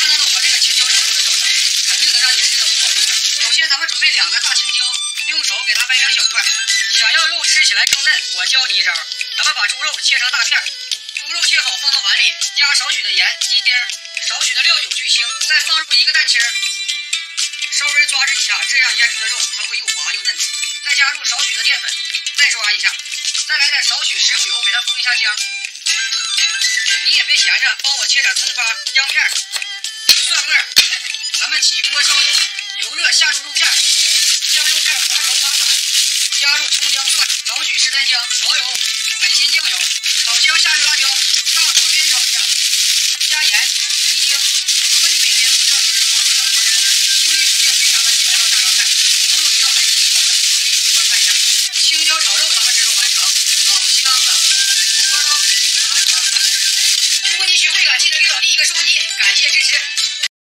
看到了我这个青椒炒肉的标准，肯定能让你们觉得无法对称。首先，咱们准备2个大青椒，用手给它掰成小块。想要肉吃起来更嫩，我教你一招，咱们把猪肉切成大片，猪肉切好放到碗里，加少许的盐、鸡丁、少许的料酒去腥，再放入1个蛋清，稍微抓制一下，这样腌出的肉它会又滑又嫩。再加入少许的淀粉，再抓一下，再来点少许食用油，给它封一下浆。你也别闲着，帮我切点葱花、姜片、蒜末。咱们起锅烧油，油热下入肉片，将肉片滑熟发散，加入葱姜蒜，少许湿丹香、蚝油、海鲜酱油，炒香下入辣椒，大火煸炒一下，加盐、鸡精。如果你每天不知道你的话会要做什么，兄弟厨也分享了基本上大锅菜，总有一道很有喜欢的，可以回观看一下。青椒炒肉咱们制作完成，老香了，出锅喽！如果你学会了，记得给老弟一个双击，感谢支持。